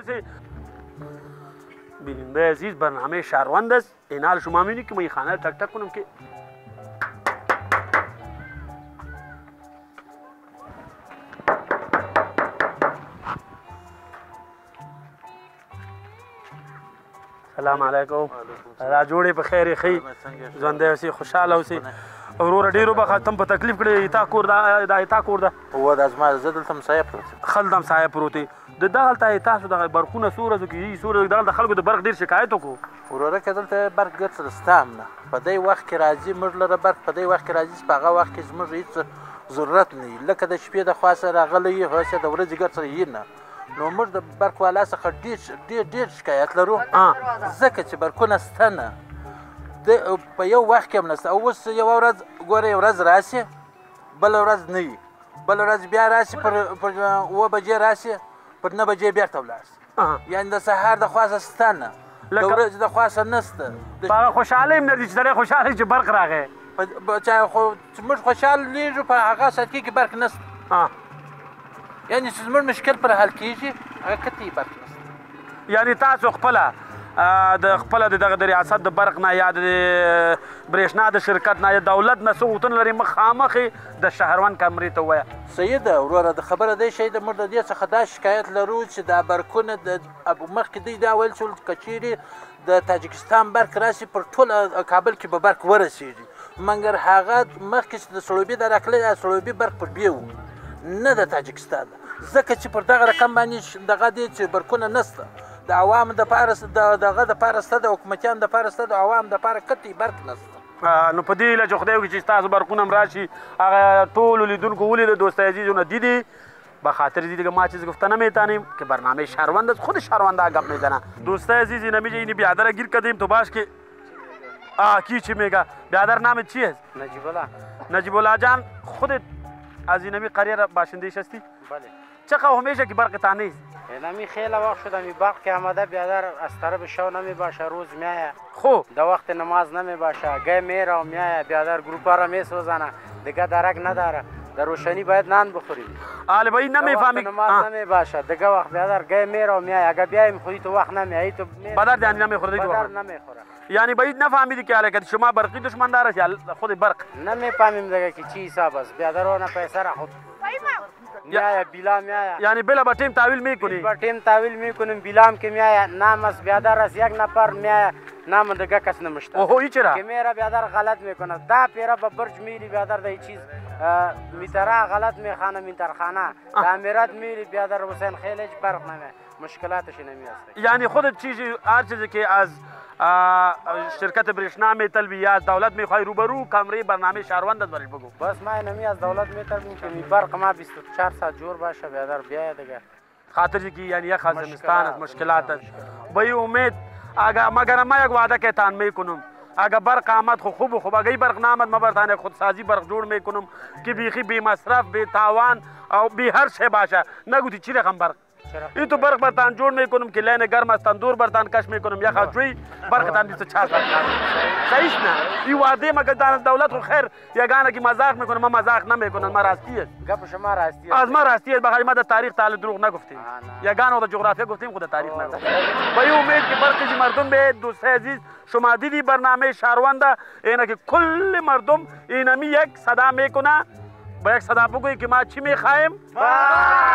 حسین بیننده عزیز برنامه شهروند است این حال شما میبینید که من این خانه تک تک کنم که سلام علیکم را جوړې په خیر ښې ژوندی اوسې خوشحاله اوسې وروره ډېر وبخه تم په تکلیف کړې تا کور دا تا کور ده هو دا زما زه دلته مسایه پروت خل دم سایه پروت دی د دغلته تاسو دغه برقونه څو ورځو کې څو دغه د خلکو د برق ډېر شکایت وکړو وروره که دلته برق ګرد سره سته هم نه په دې وخت کې راځي موږ لره برق په دې وخت کې راځي چې په هغه وخت کې زموږ هېڅ ضرورت نه وي لکه د شپې د خوا سره راغلی یي هسې د ورځې ګرد سره یي نه نو موږ د برق والا څخه ډېر شکایت لرو ځکه چې برقونه سته نه په یو وخت کې هم نشته او اوس یوه ورځ ګوره یو ورځ راسي بله ورځ نه وي بله ورځ بیا راسي پر اوه بجې راسي پر 9 بجې بیرته ولاړ شي یعنې د سهار د خوا څخه شته نه د ورځې د خوا څخه نشته په هغه خوشحالۍ هم نه دي چې سړی خوشحاله چې برق راغی خو موږ خوشحالیږو په هغه ساعتکې کې برق نشته یعنې چې زموږ مشکل پر حل کېږي هغه کتې برق نشته یعنې تاسو خپله د خپله د دغه د ریاست د برق نه یا د برېښنا د شرکت نه یا دولت نه څه غوښتنه لري مخامخ د شهروند کمرې ته ووایه صحیح ده وروره د خبره دی شی د موږ د دې څخه دا شکایت لرو چې دا برقونه مخکې دوی دا ویل شول که چیرې د تاجکستان برق راسي پر ټول کابل کې به برق ورسېږي مګر هغه مخکې چې د سړوبي د راکلی دا سړوبي برق پر بې و نه د تاجکستان ځکه چې پر دغه رقم باندې دغه دی چې برقونه نشته د عوامو دپاره دغه دپاره شته د حکومتیانو دپاره شته د عوامو دپاره کتې برق نشته نو په دې هیله چې خدای وکړي چې ستاسو برقونه هم راشي هغه ټولو لیدونکو ولیده دوستای عزیزونه دیدی به خاطر دیگه ما چیز گفتنه میتانیم که برنامه شهروند است خود شهرونده گپ میزنه دوستای عزیزی نمیشه اینی بیادر گیر کردیم تو باش که کی چی میگه بیادر نامت چی است نجیب الله جان خودت از اینمی قریه باشندهش هستی بله چقدر همیشه که برق تا نیست نمی خیلی وقت شده می برق که آمده بیادر از طرف شو نمی باشه روز میایه خوب در وقت نماز نمی باشه گه میره و میایه بیادر گروپا را میسوزنه دیگه درک نداره در روشنی باید نان بخورید آله با این نمیفهمی نماز نمی باشه دیگه وقت بیادر گه میره و میایه اگه بیایم خودی تو وقت نمیایی تو بدر یعنی نمیخوره دیگه بدر نمیخوره یعنی باید نفهمیدی که حرکت شما برقی دشمن دار است یا خود برق نمیفهمیم دیگه که چی حساب است بیادر اون پیسه را خود میایه بیلا میایه یعنی بلا با تیم تحویل میکنی با تیم تحویل میکنیم بیلام که میایه نام از بیادر از یک نفر میایه نام دیگه کس نمشته اوه این چرا که میره بیادر غلط میکنه دا پیرا به برج میری بیادر دا چیز میتره غلط میخانه میترخانه دا میرات میری بیادر حسین خیلی برق نمیه مشکلاتش نمیاسته یعنی خودت چیزی هر چیزی که از شرکت برشنا میطلبی یا از دولت میخوای روبرو کمره برنامه شهروند برش بگو بس ما نمی از دولت میطلبیم که برق ما 24 ساعت جور باشه بیادر بیاید دیگه خاطر که یعنی یک زمستان است مشکلات است به امید مگر ما یک وعده که تان میکنم اگر برق آمد خوب اگر برق نامد ما برتانه خودسازی برق جور میکنم که بیخی بی مصرف بی تاوان او بی هر شی باشه نگوتی چی رقم برق این تو برق برتان جور میکنم که لین گرم است تندور برتان کش میکنم یا خاطری برق تان 24 ساعت صحیح نه این وعده مگر دولت خو خیر یگانه که مزاق میکنه ما مزاق نمیکنم ما راستی است گپ شما راستی از ما راستی است بخاطر ما در تاریخ تعالی دروغ نگفتیم یگانه در جغرافیا گفتیم خود تاریخ نگفتیم با امید که برق مردم به دوستای عزیز شما دیدی برنامه شهروند اینه که کل مردم اینمی یک صدا میکنه با یک صدا بگویی که ما چی میخوایم